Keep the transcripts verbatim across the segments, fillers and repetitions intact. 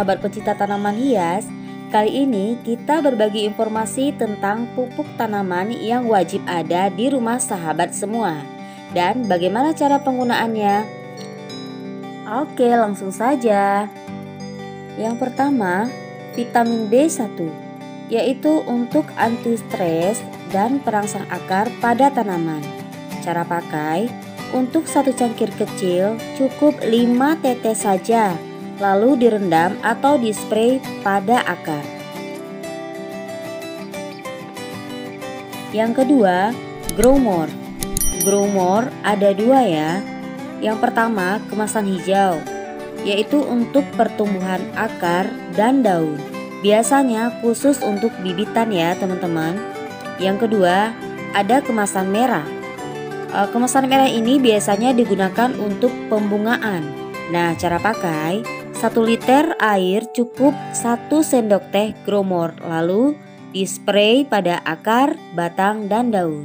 sahabat pecinta tanaman hias, kali ini kita berbagi informasi tentang pupuk tanaman yang wajib ada di rumah sahabat semua dan bagaimana cara penggunaannya. Oke, langsung saja. Yang pertama, vitamin B satu, yaitu untuk anti stres dan perangsang akar pada tanaman. Cara pakai, untuk satu cangkir kecil cukup lima tetes saja, lalu direndam atau dispray pada akar. Yang kedua, Grow More. Grow More ada dua ya. Yang pertama, kemasan hijau, yaitu untuk pertumbuhan akar dan daun. Biasanya khusus untuk bibitan ya teman-teman. Yang kedua, ada kemasan merah. Kemasan merah ini biasanya digunakan untuk pembungaan. Nah, cara pakai, satu liter air cukup satu sendok teh Grow More, lalu dispray pada akar, batang, dan daun.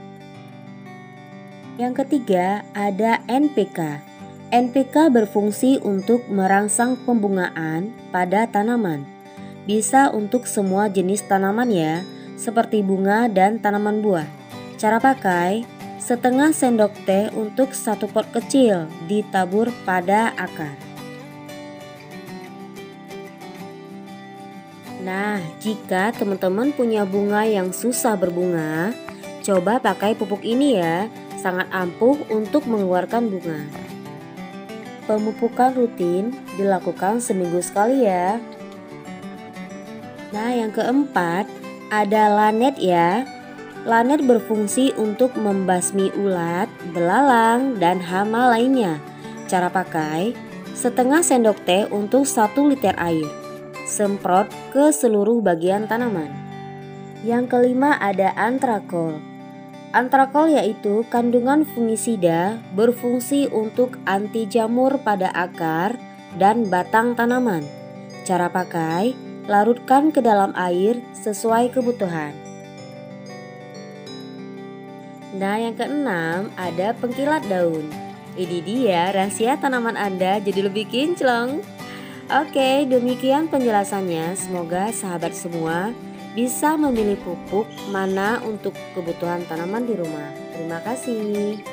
Yang ketiga, ada N P K. N P K berfungsi untuk merangsang pembungaan pada tanaman. Bisa untuk semua jenis tanaman ya, seperti bunga dan tanaman buah. Cara pakai, setengah sendok teh untuk satu pot kecil ditabur pada akar. Nah, jika teman-teman punya bunga yang susah berbunga, coba pakai pupuk ini ya, sangat ampuh untuk mengeluarkan bunga. Pemupukan rutin dilakukan seminggu sekali ya. Nah, yang keempat ada Lanet ya. Lanet berfungsi untuk membasmi ulat, belalang, dan hama lainnya. Cara pakai, setengah sendok teh untuk satu liter air. Semprot ke seluruh bagian tanaman. Yang kelima ada Antrakol. Antrakol yaitu kandungan fungisida berfungsi untuk anti jamur pada akar dan batang tanaman. Cara pakai, larutkan ke dalam air sesuai kebutuhan. Nah, yang keenam ada pengkilat daun. Ini dia rahasia tanaman Anda jadi lebih kinclong. Oke, demikian penjelasannya. Semoga sahabat semua bisa memilih pupuk mana untuk kebutuhan tanaman di rumah. Terima kasih.